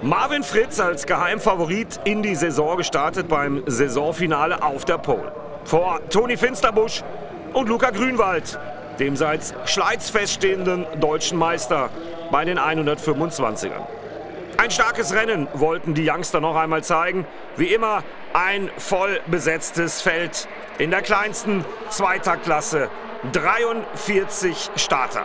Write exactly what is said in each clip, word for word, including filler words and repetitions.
Marvin Fritz als Geheimfavorit in die Saison gestartet beim Saisonfinale auf der Pole. Vor Toni Finsterbusch und Luca Grünwald, dem seit Schleiz feststehenden deutschen Meister bei den hundertfünfundzwanzigern. Ein starkes Rennen wollten die Youngster noch einmal zeigen. Wie immer ein voll besetztes Feld in der kleinsten Zweitaktklasse. dreiundvierzig Starter.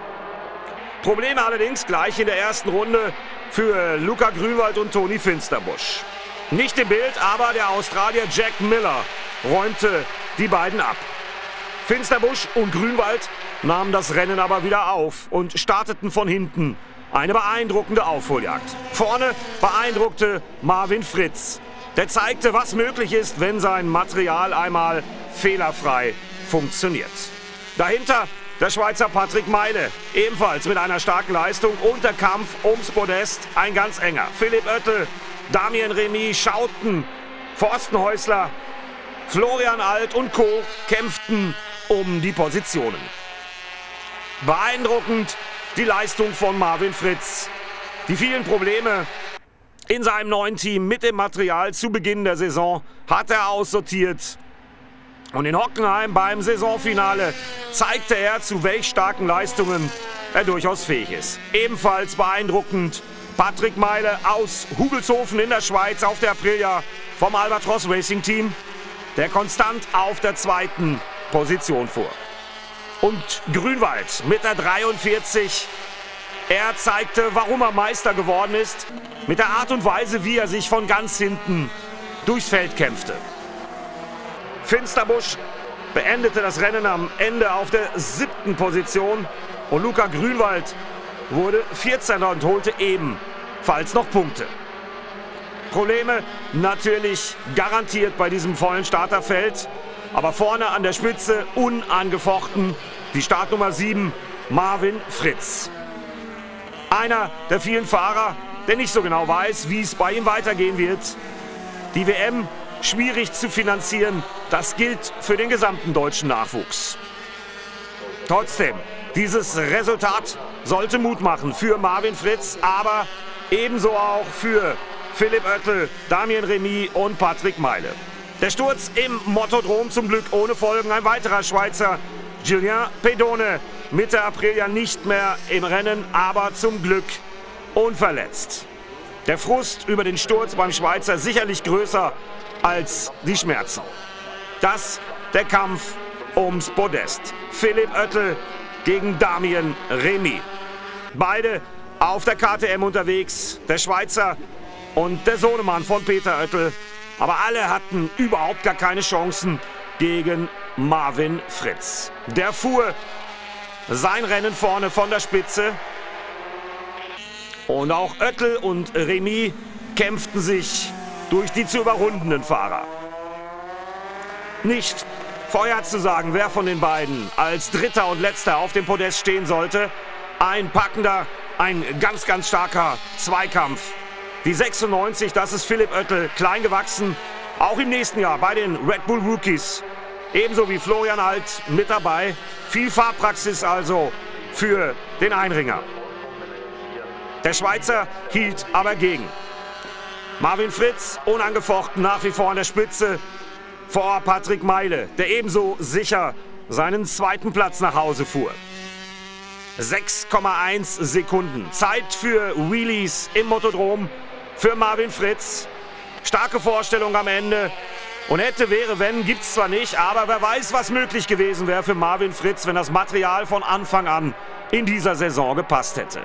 Probleme allerdings gleich in der ersten Runde für Luca Grünwald und Toni Finsterbusch. Nicht im Bild, aber der Australier Jack Miller räumte die beiden ab. Finsterbusch und Grünwald nahmen das Rennen aber wieder auf und starteten von hinten. Eine beeindruckende Aufholjagd. Vorne beeindruckte Marvin Fritz. Der zeigte, was möglich ist, wenn sein Material einmal fehlerfrei funktioniert. Dahinter der Schweizer Patrick Meile, ebenfalls mit einer starken Leistung, und der Kampf ums Podest ein ganz enger. Philipp Oettel, Damien Remy, Schouten, Forstenhäusler, Florian Alt und Co. kämpften um die Positionen. Beeindruckend die Leistung von Marvin Fritz. Die vielen Probleme in seinem neuen Team mit dem Material zu Beginn der Saison hat er aussortiert. Und in Hockenheim beim Saisonfinale zeigte er, zu welch starken Leistungen er durchaus fähig ist. Ebenfalls beeindruckend Patrick Meile aus Hugelshofen in der Schweiz auf der Aprilia vom Albatros Racing Team, der konstant auf der zweiten Position fuhr. Und Grünwald mit der dreiundvierzig. Er zeigte, warum er Meister geworden ist, mit der Art und Weise, wie er sich von ganz hinten durchs Feld kämpfte. Finsterbusch beendete das Rennen am Ende auf der siebten Position und Luca Grünwald wurde vierzehnter und holte ebenfalls noch Punkte. Probleme natürlich garantiert bei diesem vollen Starterfeld, aber vorne an der Spitze unangefochten die Startnummer sieben, Marvin Fritz. Einer der vielen Fahrer, der nicht so genau weiß, wie es bei ihm weitergehen wird. Die W M schwierig zu finanzieren, das gilt für den gesamten deutschen Nachwuchs. Trotzdem, dieses Resultat sollte Mut machen für Marvin Fritz, aber ebenso auch für Philipp Oettel, Damien Remy und Patrick Meile. Der Sturz im Mottodrom zum Glück ohne Folgen. Ein weiterer Schweizer, Julien Pedone, mit der Aprilia nicht mehr im Rennen, aber zum Glück unverletzt. Der Frust über den Sturz beim Schweizer sicherlich größer als die Schmerzen. Das der Kampf ums Podest. Philipp Oettel gegen Damien Remy. Beide auf der K T M unterwegs. Der Schweizer und der Sohnemann von Peter Oettel. Aber alle hatten überhaupt gar keine Chancen gegen Marvin Fritz. Der fuhr sein Rennen vorne von der Spitze. Und auch Oettel und Remy kämpften sich durch die zu überrundenden Fahrer. Nicht vorherzusagen, wer von den beiden als Dritter und Letzter auf dem Podest stehen sollte. Ein packender, ein ganz, ganz starker Zweikampf. Die sechsundneunzig, das ist Philipp Oettel, klein gewachsen, auch im nächsten Jahr bei den Red Bull Rookies. Ebenso wie Florian Alt mit dabei. Viel Fahrpraxis also für den Einringer. Der Schweizer hielt aber gegen. Marvin Fritz unangefochten nach wie vor an der Spitze vor Patrick Meile, der ebenso sicher seinen zweiten Platz nach Hause fuhr. sechs Komma eins Sekunden. Zeit für Wheelies im Mottodrom für Marvin Fritz. Starke Vorstellung am Ende. Und hätte, wäre, wenn, gibt es zwar nicht, aber wer weiß, was möglich gewesen wäre für Marvin Fritz, wenn das Material von Anfang an in dieser Saison gepasst hätte.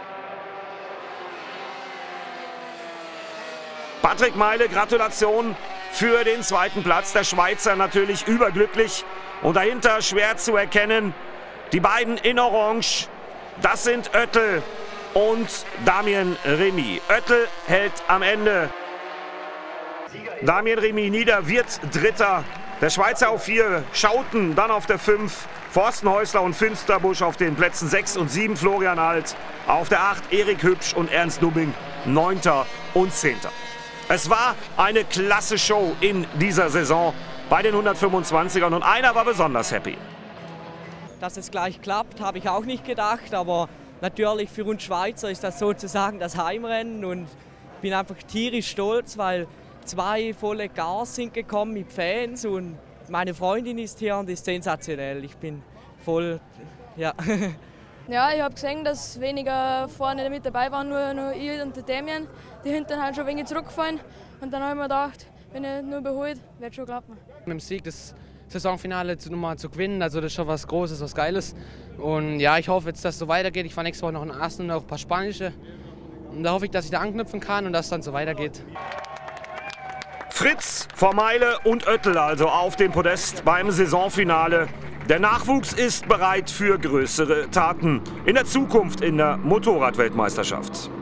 Patrick Meile, Gratulation für den zweiten Platz. Der Schweizer natürlich überglücklich. Und dahinter schwer zu erkennen, die beiden in Orange. Das sind Oettel und Damien Remy. Oettel hält am Ende Damien Remy nieder, wird Dritter. Der Schweizer auf vier, Schouten dann auf der fünf. Forstenhäusler und Finsterbusch auf den Plätzen sechs und sieben. Florian Alt auf der acht. Erik Hübsch und Ernst Dubbing neunter und zehnter Es war eine klasse Show in dieser Saison bei den hundertfünfundzwanzigern und einer war besonders happy. Dass es gleich klappt, habe ich auch nicht gedacht, aber natürlich für uns Schweizer ist das sozusagen das Heimrennen und bin einfach tierisch stolz, weil zwei volle Cars sind gekommen mit Fans und meine Freundin ist hier und ist sensationell. Ich bin voll, ja. Ja, ich habe gesehen, dass weniger vorne mit dabei waren, nur, nur ich und der Damien. Die hinten halt schon ein wenig zurückgefallen. Und dann habe ich mir gedacht, wenn ich nur beholt, wird schon klappen. Mit dem Sieg das Saisonfinale zu, nochmal zu gewinnen, also das ist schon was Großes, was Geiles. Und ja, ich hoffe jetzt, dass es so weitergeht. Ich fahre nächste Woche noch in Assen und auch ein paar spanische. Und da hoffe ich, dass ich da anknüpfen kann und dass es dann so weitergeht. Fritz, Vormeile und Oettel also auf dem Podest beim Saisonfinale. Der Nachwuchs ist bereit für größere Taten in der Zukunft in der Motorradweltmeisterschaft.